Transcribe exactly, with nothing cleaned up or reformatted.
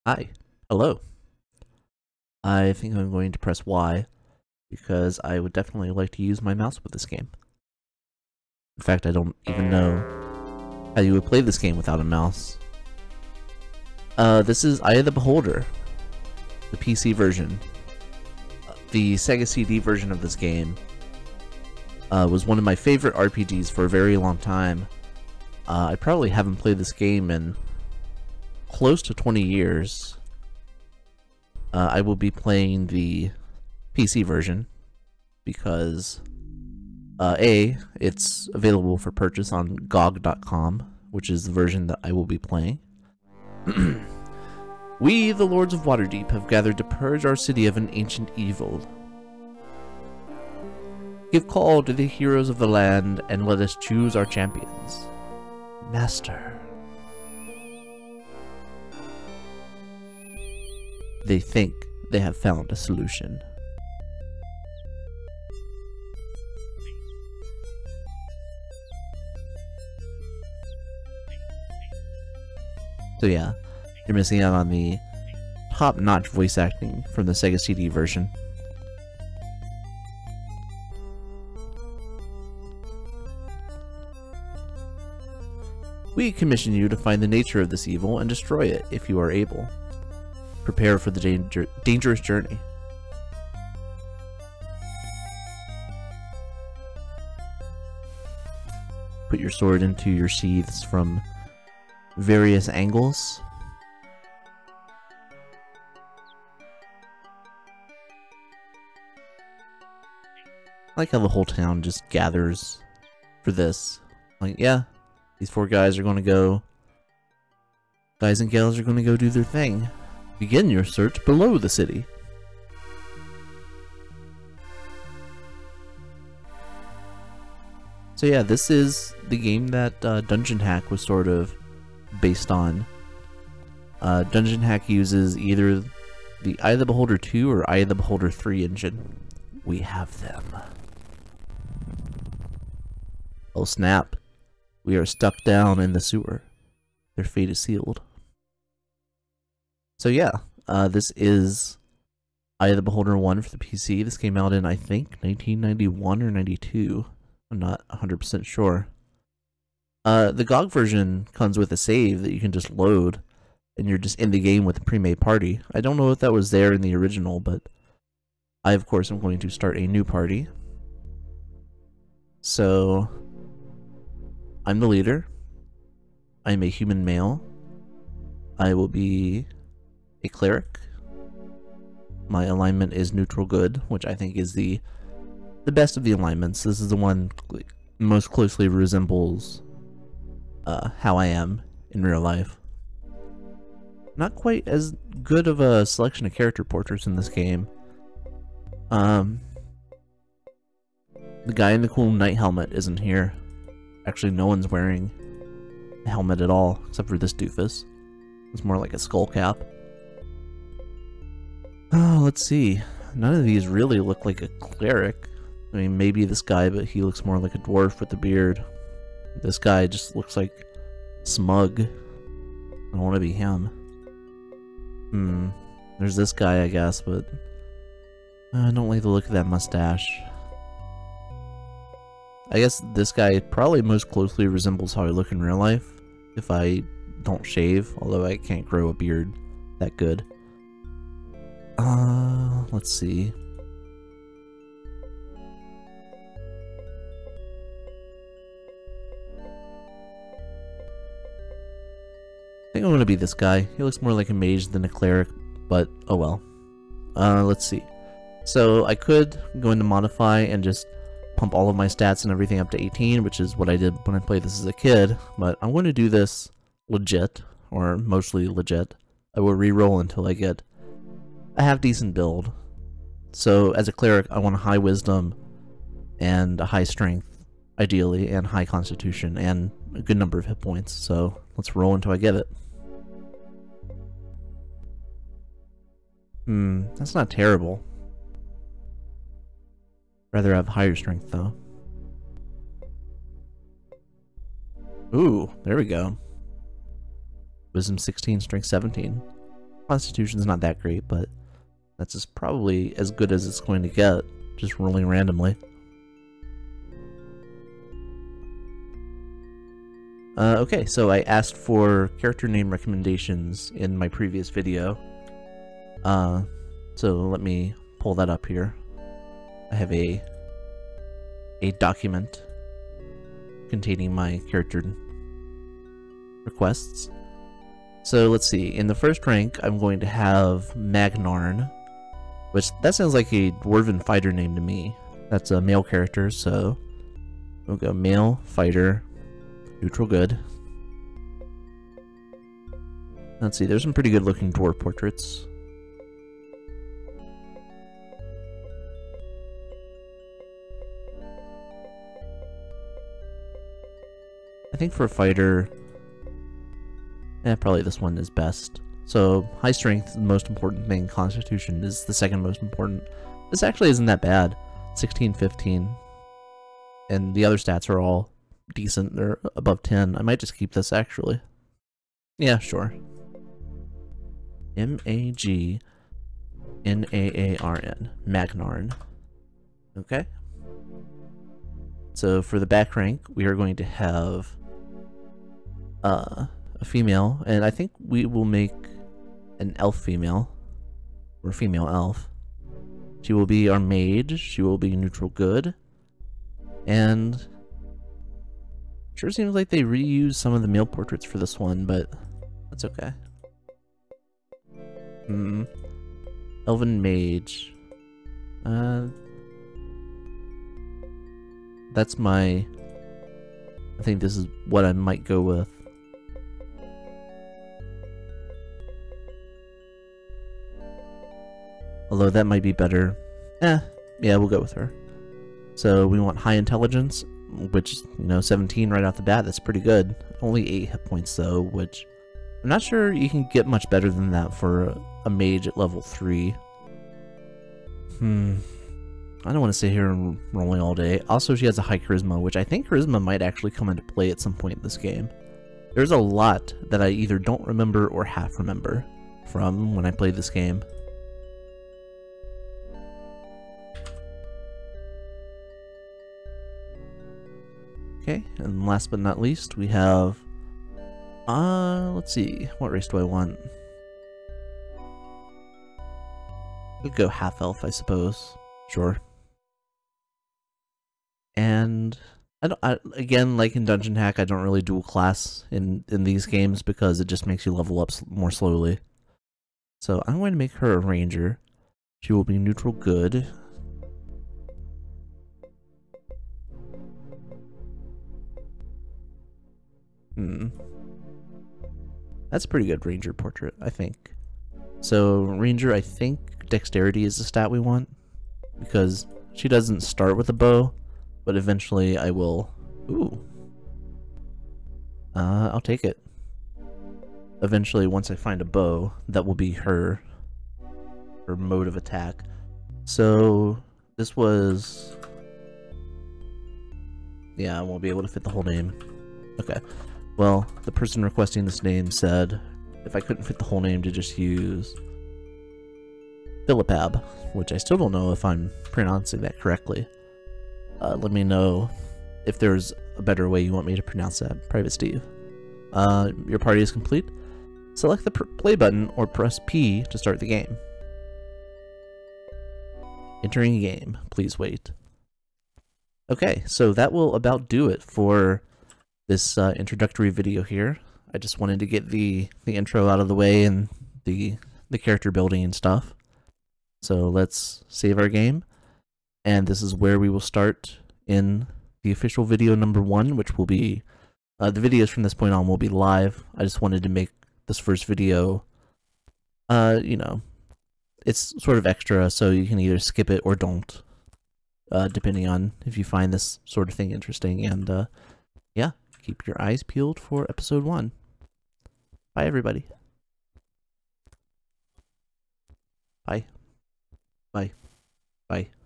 Hi. Hello. I think I'm going to press Y because I would definitely like to use my mouse with this game. In fact, I don't even know how you would play this game without a mouse. Uh, this is Eye of the Beholder, the P C version. The Sega C D version of this game uh, was one of my favorite R P Gs for a very long time. Uh, I probably haven't played this game in close to twenty years. Uh, I will be playing the P C version because uh, A, it's available for purchase on G O G dot com, which is the version that I will be playing. We, the Lords of Waterdeep, have gathered to purge our city of an ancient evil. Give call to the heroes of the land and let us choose our champions. Master. They think they have found a solution. So yeah, you're missing out on the top-notch voice acting from the Sega C D version. We commission you to find the nature of this evil and destroy it if you are able. Prepare for the danger dangerous journey. Put your sword into your sheaths from various angles. I like how the whole town just gathers for this. Like, yeah, these four guys are going to go... Guys and gals are going to go do their thing. Begin your search below the city. So yeah, this is the game that uh, Dungeon Hack was sort of based on. Uh, Dungeon Hack uses either the Eye of the Beholder two or Eye of the Beholder three engine. We have them. Oh snap. We are stuck down in the sewer. Their fate is sealed. So yeah, uh, this is Eye of the Beholder one for the P C. This came out in, I think, nineteen ninety-one or ninety-two. I'm not one hundred percent sure. Uh, the G O G version comes with a save that you can just load, and you're just in the game with a pre-made party. I don't know if that was there in the original, but I, of course, am going to start a new party. So, I'm the leader. I'm a human male. I will be a cleric. My alignment is neutral good, which I think is the the best of the alignments. This is the one most closely resembles uh, how I am in real life. Not quite as good of a selection of character portraits in this game. Um, the guy in the cool knight helmet isn't here. Actually, no one's wearing a helmet at all, except for this doofus. It's more like a skull cap. Oh, let's see. None of these really look like a cleric. I mean, maybe this guy, but he looks more like a dwarf with a beard. This guy just looks like smug. I don't want to be him. Hmm. There's this guy, I guess, but I don't like the look of that mustache. I guess this guy probably most closely resembles how I look in real life, if I don't shave, although I can't grow a beard that good. Uh, let's see. I think I'm gonna be this guy. He looks more like a mage than a cleric, but oh well. Uh, let's see. So I could go into modify and just pump all of my stats and everything up to eighteen, which is what I did when I played this as a kid, but I'm going to do this legit, or mostly legit. I will re-roll until I get a half-decent build. So as a cleric, I want a high wisdom and a high strength, ideally, and high constitution, and a good number of hit points. So let's roll until I get it. Hmm, that's not terrible. Rather have higher strength, though. Ooh, there we go. Wisdom sixteen, strength seventeen. Constitution's not that great, but that's just probably as good as it's going to get, just rolling randomly. Uh, okay, so I asked for character name recommendations in my previous video. Uh, so let me pull that up here. I have a a document containing my character requests. So let's see, in the first rank I'm going to have Magnarn, which that sounds like a dwarven fighter name to me. That's a male character, so we'll go male fighter, neutral good. Let's see, there's some pretty good looking dwarf portraits. I think for a fighter, eh, probably this one is best. So, high strength is the most important thing, constitution is the second most important. This actually isn't that bad. sixteen, fifteen. And the other stats are all decent, they're above ten. I might just keep this actually. Yeah, sure. M A G N A A R N. Magnarn. Okay. So for the back rank, we are going to have uh, a female, and I think we will make an elf female, or female elf. She will be our mage, she will be neutral good, and sure seems like they reused some of the male portraits for this one, but that's okay. Hmm. Elven mage. Uh... That's my... I think this is what I might go with. Although that might be better. Eh, yeah, we'll go with her. So we want high intelligence, which, you know, seventeen right off the bat, that's pretty good. Only eight hit points though, which I'm not sure you can get much better than that for a, a mage at level three. Hmm. I don't want to sit here and rolling all day. Also, she has a high charisma, which I think charisma might actually come into play at some point in this game. There's a lot that I either don't remember or half remember from when I played this game. Okay, and last but not least, we have... Uh, let's see, what race do I want? We'll go half-elf, I suppose. Sure. And I don't, I, again, like in Dungeon Hack, I don't really dual class in, in these games because it just makes you level up more slowly. So I'm going to make her a ranger. She will be neutral good. Hmm. That's a pretty good ranger portrait, I think. So ranger, I think dexterity is the stat we want, because she doesn't start with a bow, but eventually I will... Ooh. Uh, I'll take it. Eventually, once I find a bow, that will be her, her mode of attack. So, this was... Yeah, I won't be able to fit the whole name. Okay. Well, the person requesting this name said if I couldn't fit the whole name to just use Philippab, which I still don't know if I'm pronouncing that correctly. Uh, let me know if there's a better way you want me to pronounce that, Private Steve. Uh, your party is complete. Select the pr play button or press P to start the game. Entering game. Please wait. Okay, so that will about do it for this uh, introductory video here. I just wanted to get the, the intro out of the way and the, the character building and stuff. So let's save our game. And this is where we will start in the official video number one, which will be, uh, the videos from this point on will be live. I just wanted to make this first video, uh, you know, it's sort of extra, so you can either skip it or don't, uh, depending on if you find this sort of thing interesting. And, uh, yeah, keep your eyes peeled for episode one. Bye, everybody. Bye. Bye. Bye.